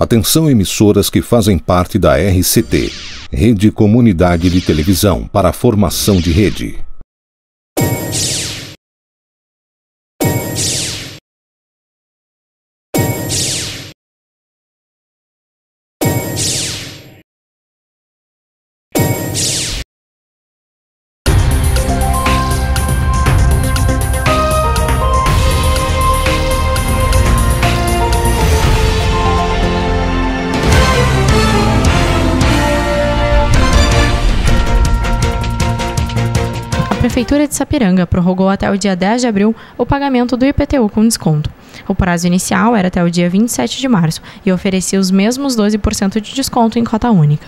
Atenção emissoras que fazem parte da RCT, Rede Comunidade de Televisão para a Formação de Rede. A Prefeitura de Sapiranga prorrogou até o dia 10 de abril o pagamento do IPTU com desconto. O prazo inicial era até o dia 27 de março e oferecia os mesmos 12% de desconto em cota única.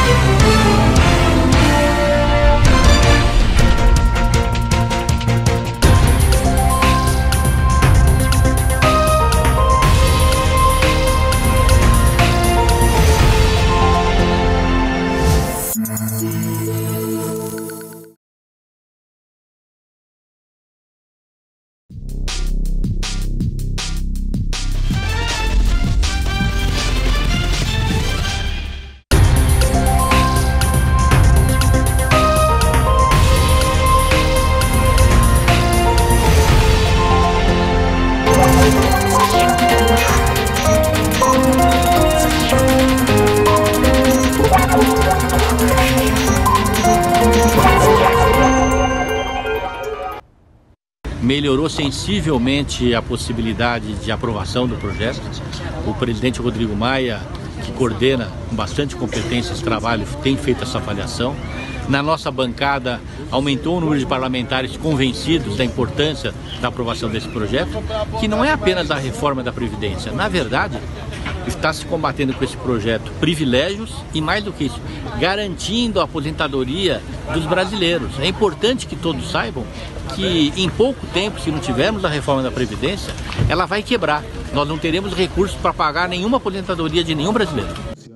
Melhorou sensivelmente a possibilidade de aprovação do projeto. O presidente Rodrigo Maia, que coordena com bastante competência esse trabalho, tem feito essa avaliação. Na nossa bancada, aumentou o número de parlamentares convencidos da importância da aprovação desse projeto, que não é apenas a reforma da Previdência. Na verdade, está se combatendo com esse projeto privilégios e, mais do que isso, garantindo a aposentadoria dos brasileiros. É importante que todos saibam que em pouco tempo, se não tivermos a reforma da Previdência, ela vai quebrar. Nós não teremos recursos para pagar nenhuma aposentadoria de nenhum brasileiro.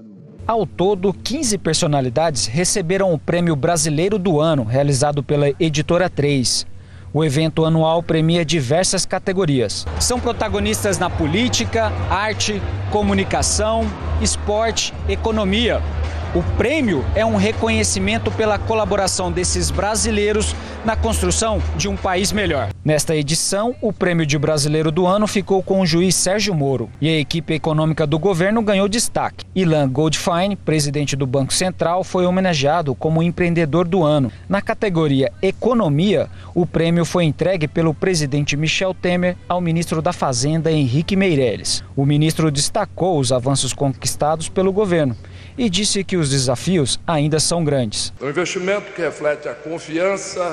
Ao todo, 15 personalidades receberam o Prêmio Brasileiro do Ano, realizado pela Editora 3. O evento anual premia diversas categorias. São protagonistas na política, arte, comunicação, esporte, economia. O prêmio é um reconhecimento pela colaboração desses brasileiros na construção de um país melhor. Nesta edição, o Prêmio de Brasileiro do Ano ficou com o juiz Sérgio Moro e a equipe econômica do governo ganhou destaque. Ilan Goldfein, presidente do Banco Central, foi homenageado como empreendedor do ano. Na categoria Economia, o prêmio foi entregue pelo presidente Michel Temer ao ministro da Fazenda, Henrique Meirelles. O ministro destacou os avanços conquistados pelo governo e disse que os desafios ainda são grandes. Um investimento que reflete a confiança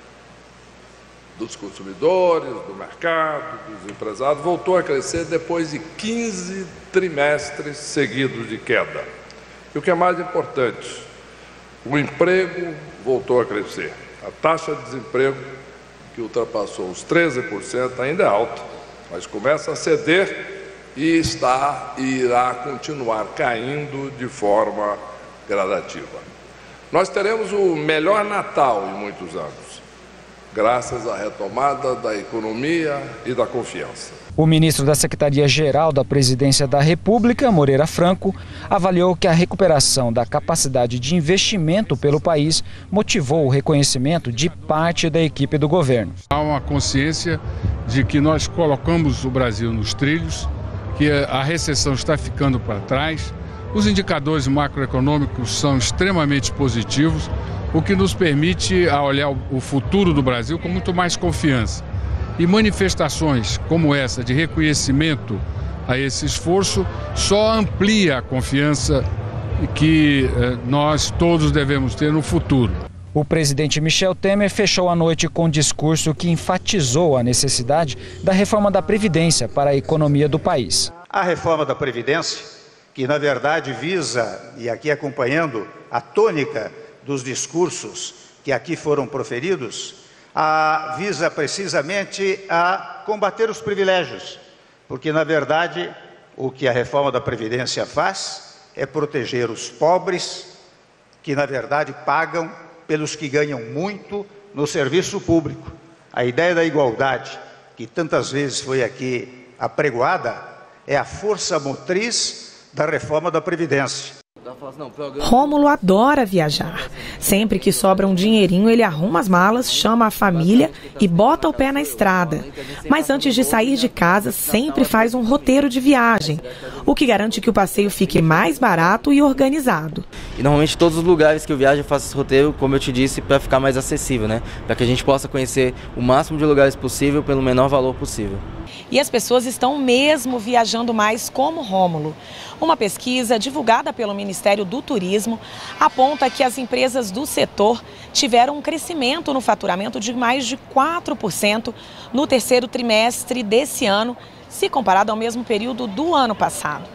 dos consumidores, do mercado, dos empresários, voltou a crescer depois de 15 trimestres seguidos de queda. E o que é mais importante, o emprego voltou a crescer. A taxa de desemprego, que ultrapassou os 13%, ainda é alta, mas começa a ceder e irá continuar caindo de forma gradativa. Nós teremos o melhor Natal em muitos anos, graças à retomada da economia e da confiança. O ministro da Secretaria-Geral da Presidência da República, Moreira Franco, avaliou que a recuperação da capacidade de investimento pelo país motivou o reconhecimento de parte da equipe do governo. Há uma consciência de que nós colocamos o Brasil nos trilhos, que a recessão está ficando para trás, os indicadores macroeconômicos são extremamente positivos, o que nos permite olhar o futuro do Brasil com muito mais confiança. E manifestações como essa de reconhecimento a esse esforço só amplia a confiança que nós todos devemos ter no futuro. O presidente Michel Temer fechou a noite com um discurso que enfatizou a necessidade da reforma da Previdência para a economia do país. A reforma da Previdência, que na verdade visa, e aqui acompanhando a tônica dos discursos que aqui foram proferidos, visa precisamente a combater os privilégios, porque na verdade o que a reforma da Previdência faz é proteger os pobres, que na verdade pagam pelos que ganham muito no serviço público. A ideia da igualdade, que tantas vezes foi aqui apregoada, é a força motriz da reforma da Previdência. Rômulo adora viajar. Sempre que sobra um dinheirinho, ele arruma as malas, chama a família e bota o pé na estrada. Mas antes de sair de casa, sempre faz um roteiro de viagem, o que garante que o passeio fique mais barato e organizado. E normalmente todos os lugares que eu viajo eu faço esse roteiro, como eu te disse, para ficar mais acessível, né? Para que a gente possa conhecer o máximo de lugares possível pelo menor valor possível. E as pessoas estão mesmo viajando mais como Rômulo. Uma pesquisa divulgada pelo Ministério do Turismo aponta que as empresas do setor tiveram um crescimento no faturamento de mais de 4% no terceiro trimestre desse ano, se comparado ao mesmo período do ano passado.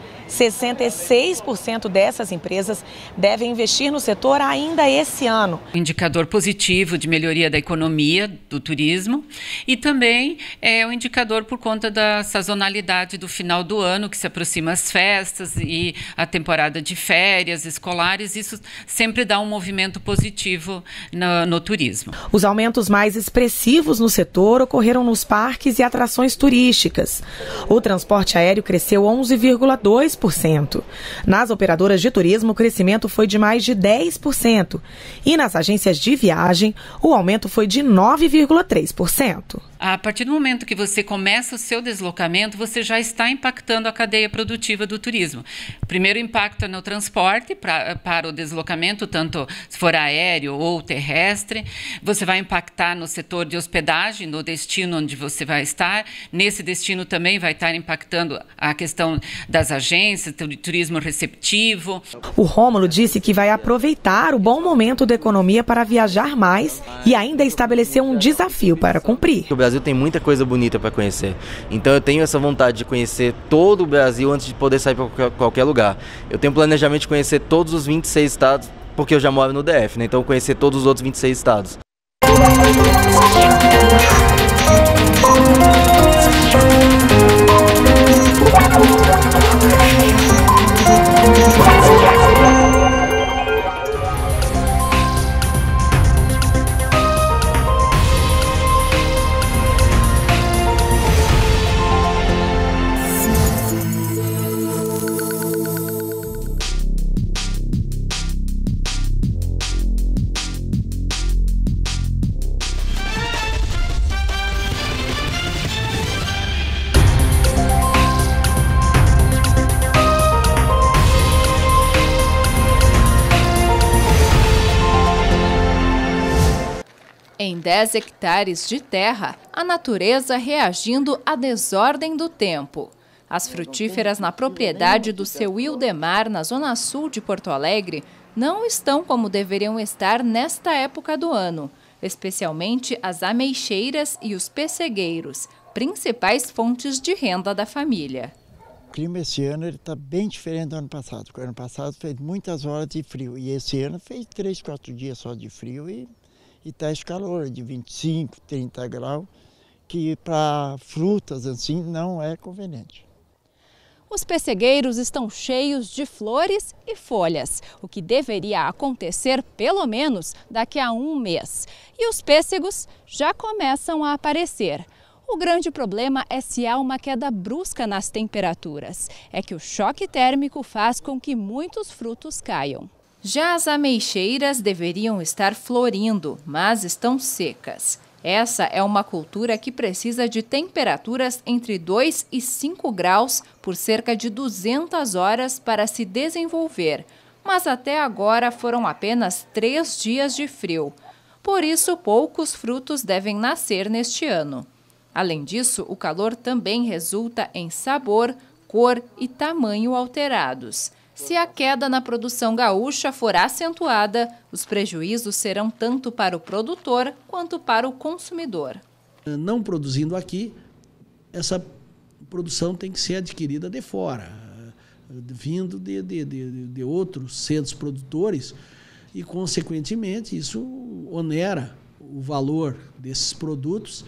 66% dessas empresas devem investir no setor ainda esse ano. Indicador positivo de melhoria da economia, do turismo, e também é um indicador por conta da sazonalidade do final do ano, que se aproxima as festas e a temporada de férias escolares. Isso sempre dá um movimento positivo no turismo. Os aumentos mais expressivos no setor ocorreram nos parques e atrações turísticas. O transporte aéreo cresceu 11,2%. Nas operadoras de turismo, o crescimento foi de mais de 10%. E nas agências de viagem, o aumento foi de 9,3%. A partir do momento que você começa o seu deslocamento, você já está impactando a cadeia produtiva do turismo. Primeiro impacta no transporte para o deslocamento, tanto se for aéreo ou terrestre. Você vai impactar no setor de hospedagem, no destino onde você vai estar. Nesse destino também vai estar impactando a questão das agências, do turismo receptivo. O Rômulo disse que vai aproveitar o bom momento da economia para viajar mais e ainda estabelecer um desafio para cumprir. O Brasil tem muita coisa bonita para conhecer, então eu tenho essa vontade de conhecer todo o Brasil antes de poder sair para qualquer lugar. Eu tenho planejamento de conhecer todos os 26 estados, porque eu já moro no DF, né? Então conhecer todos os outros 26 estados. Em 10 hectares de terra, a natureza reagindo à desordem do tempo. As frutíferas na propriedade do seu Wildemar, na zona sul de Porto Alegre, não estão como deveriam estar nesta época do ano, especialmente as ameixeiras e os pessegueiros, principais fontes de renda da família. O clima esse ano está bem diferente do ano passado, porque o ano passado fez muitas horas de frio e esse ano fez 3, 4 dias só de frio e está esse calor de 25, 30 graus, que para frutas assim não é conveniente. Os pessegueiros estão cheios de flores e folhas, o que deveria acontecer pelo menos daqui a um mês. E os pêssegos já começam a aparecer. O grande problema é se há uma queda brusca nas temperaturas. É que o choque térmico faz com que muitos frutos caiam. Já as ameixeiras deveriam estar florindo, mas estão secas. Essa é uma cultura que precisa de temperaturas entre 2 e 5 graus por cerca de 200 horas para se desenvolver. Mas até agora foram apenas 3 dias de frio. Por isso, poucos frutos devem nascer neste ano. Além disso, o calor também resulta em sabor, cor e tamanho alterados. Se a queda na produção gaúcha for acentuada, os prejuízos serão tanto para o produtor quanto para o consumidor. Não produzindo aqui, essa produção tem que ser adquirida de fora, vindo de outros centros produtores e, consequentemente, isso onera o valor desses produtos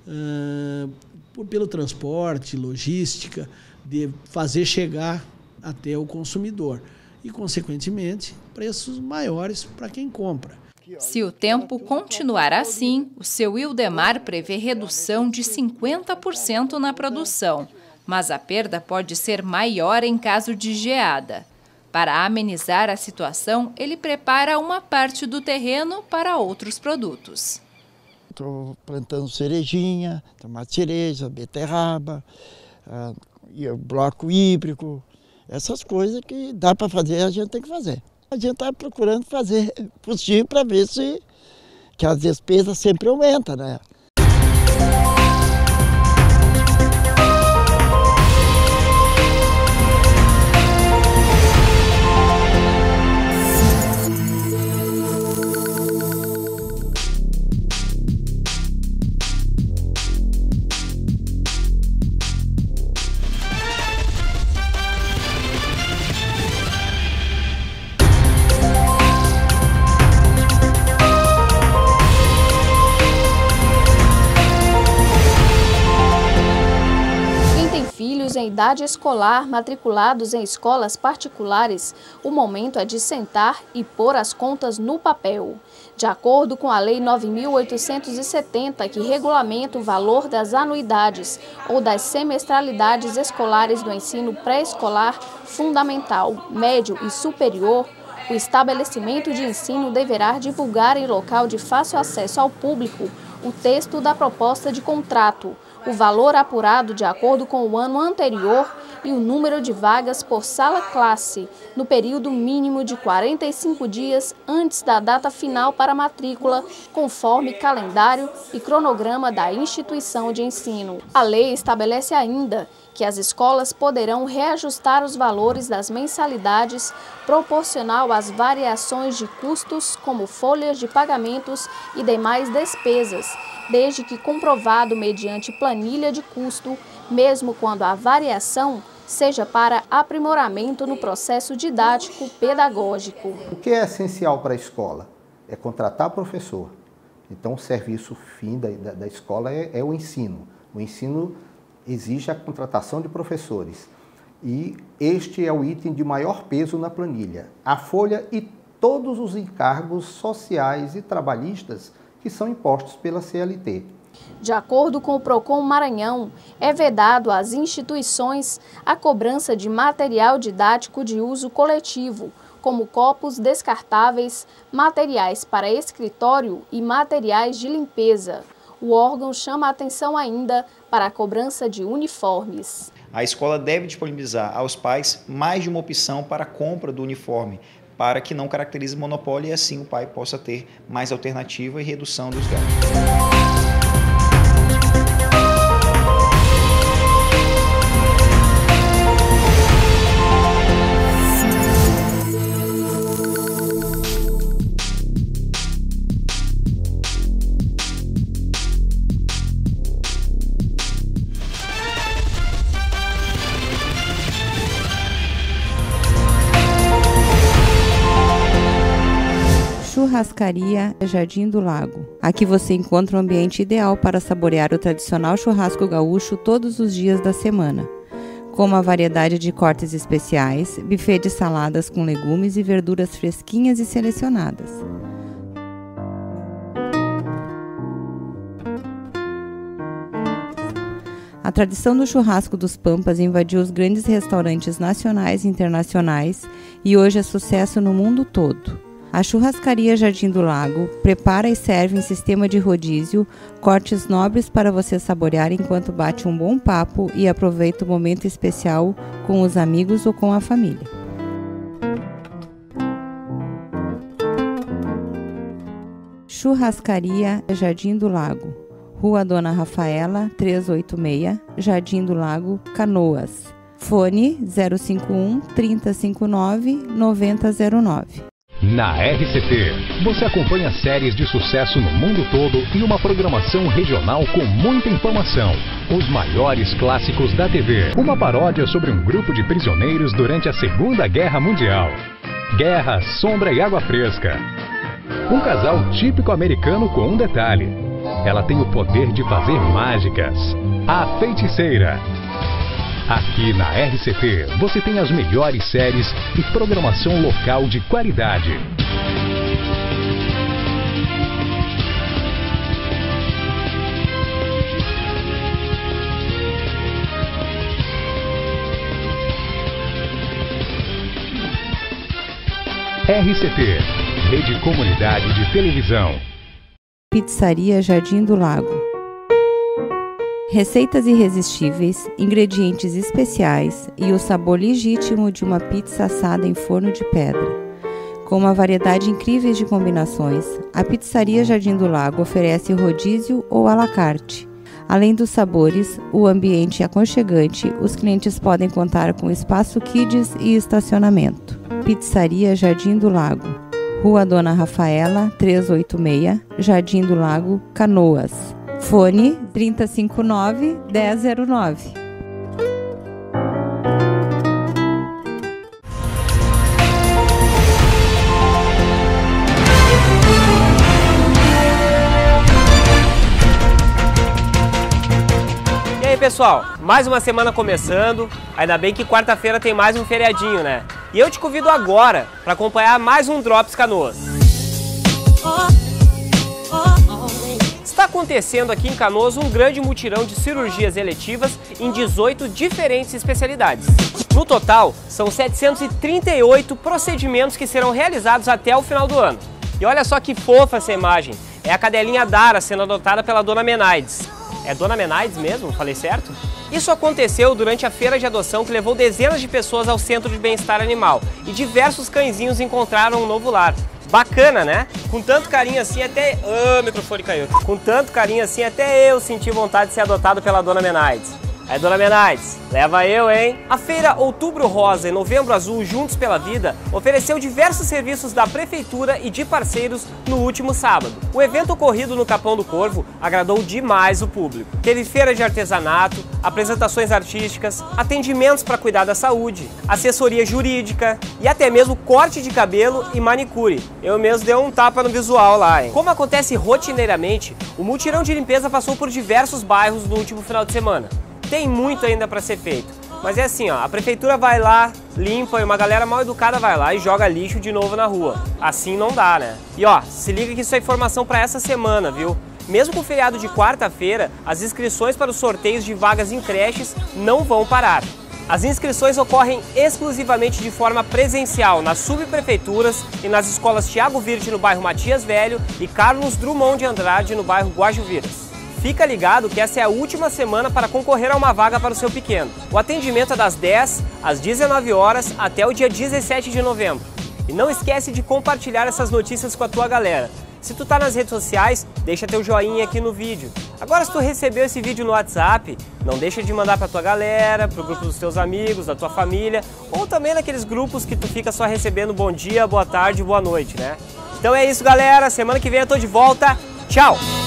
pelo transporte, logística, de fazer chegar até o consumidor e, consequentemente, preços maiores para quem compra. Se o tempo continuar assim, o seu Wildemar prevê redução de 50% na produção. mas a perda pode ser maior em caso de geada. Para amenizar a situação, ele prepara uma parte do terreno para outros produtos. Estou plantando cerejinha, tomate cereja, beterraba, bloco híbrico, essas coisas que dá para fazer, a gente tem que fazer. A gente está procurando fazer possível para ver se que as despesas sempre aumentam, né? Em idade escolar matriculados em escolas particulares, o momento é de sentar e pôr as contas no papel. De acordo com a Lei 9.870, que regulamenta o valor das anuidades ou das semestralidades escolares do ensino pré-escolar, fundamental, médio e superior, o estabelecimento de ensino deverá divulgar em local de fácil acesso ao público o texto da proposta de contrato, o valor apurado de acordo com o ano anterior e o número de vagas por sala-classe, no período mínimo de 45 dias antes da data final para matrícula, conforme calendário e cronograma da instituição de ensino. A lei estabelece ainda que as escolas poderão reajustar os valores das mensalidades proporcional às variações de custos, como folhas de pagamentos e demais despesas, desde que comprovado mediante planilha de custo, mesmo quando a variação seja para aprimoramento no processo didático-pedagógico. O que é essencial para a escola? É contratar professor. Então, o serviço fim da escola é o ensino. O ensino exige a contratação de professores. E este é o item de maior peso na planilha. A folha e todos os encargos sociais e trabalhistas que são impostos pela CLT. De acordo com o PROCON Maranhão, é vedado às instituições a cobrança de material didático de uso coletivo, como copos descartáveis, materiais para escritório e materiais de limpeza. O órgão chama a atenção ainda para a cobrança de uniformes. A escola deve disponibilizar aos pais mais de uma opção para a compra do uniforme, para que não caracterize monopólio e assim o pai possa ter mais alternativa e redução dos gastos. Churrascaria Jardim do Lago. Aqui você encontra um ambiente ideal para saborear o tradicional churrasco gaúcho todos os dias da semana, com uma variedade de cortes especiais, buffet de saladas com legumes e verduras fresquinhas e selecionadas. A tradição do churrasco dos Pampas invadiu os grandes restaurantes nacionais e internacionais e hoje é sucesso no mundo todo. A Churrascaria Jardim do Lago prepara e serve em sistema de rodízio cortes nobres para você saborear enquanto bate um bom papo e aproveita o momento especial com os amigos ou com a família. Churrascaria Jardim do Lago, Rua Dona Rafaela, 386, Jardim do Lago, Canoas. Fone 051 3059 9009. Na RCT, você acompanha séries de sucesso no mundo todo e uma programação regional com muita informação. Os maiores clássicos da TV. Uma paródia sobre um grupo de prisioneiros durante a Segunda Guerra Mundial. Guerra, sombra e água fresca. Um casal típico americano com um detalhe. Ela tem o poder de fazer mágicas. A Feiticeira. Aqui na RCT, você tem as melhores séries e programação local de qualidade. RCT, Rede Comunidade de Televisão. Pizzaria Jardim do Lago. Receitas irresistíveis, ingredientes especiais e o sabor legítimo de uma pizza assada em forno de pedra. Com uma variedade incrível de combinações, a Pizzaria Jardim do Lago oferece rodízio ou à la carte. Além dos sabores, o ambiente é aconchegante, os clientes podem contar com espaço kids e estacionamento. Pizzaria Jardim do Lago, Rua Dona Rafaela, 386, Jardim do Lago, Canoas. Fone 3059-1009. E aí pessoal, mais uma semana começando, ainda bem que quarta-feira tem mais um feriadinho, né? E eu te convido agora para acompanhar mais um Drops Canoas. Está acontecendo aqui em Canoas um grande mutirão de cirurgias eletivas em 18 diferentes especialidades. No total, são 738 procedimentos que serão realizados até o final do ano. E olha só que fofa essa imagem, é a cadelinha Dara sendo adotada pela Dona Menaides. É Dona Menaides mesmo? Falei certo? Isso aconteceu durante a feira de adoção que levou dezenas de pessoas ao Centro de Bem-Estar Animal e diversos cãezinhos encontraram um novo lar. Bacana, né? Com tanto carinho assim até... o microfone caiu. Com tanto carinho assim até eu senti vontade de ser adotado pela Dona Menaides. Aí, Dona Menaides, leva eu, hein? A feira Outubro Rosa e Novembro Azul Juntos pela Vida ofereceu diversos serviços da Prefeitura e de parceiros no último sábado. O evento ocorrido no Capão do Corvo agradou demais o público. Teve feira de artesanato, apresentações artísticas, atendimentos para cuidar da saúde, assessoria jurídica e até mesmo corte de cabelo e manicure. Eu mesmo dei um tapa no visual lá, hein? Como acontece rotineiramente, o mutirão de limpeza passou por diversos bairros no último final de semana. Tem muito ainda para ser feito, mas é assim, ó, a prefeitura vai lá, limpa e uma galera mal educada vai lá e joga lixo de novo na rua. Assim não dá, né? E ó, se liga que isso é informação para essa semana, viu? Mesmo com o feriado de quarta-feira, as inscrições para os sorteios de vagas em creches não vão parar. As inscrições ocorrem exclusivamente de forma presencial nas subprefeituras e nas escolas Thiago Virte no bairro Matias Velho e Carlos Drummond de Andrade no bairro Guajuviras. Fica ligado que essa é a última semana para concorrer a uma vaga para o seu pequeno. O atendimento é das 10 às 19 horas até o dia 17 de novembro. E não esquece de compartilhar essas notícias com a tua galera. Se tu tá nas redes sociais, deixa teu joinha aqui no vídeo. Agora, se tu recebeu esse vídeo no WhatsApp, não deixa de mandar para tua galera, pro grupo dos teus amigos, da tua família, ou também naqueles grupos que tu fica só recebendo bom dia, boa tarde, boa noite, né? Então é isso, galera. Semana que vem eu tô de volta. Tchau!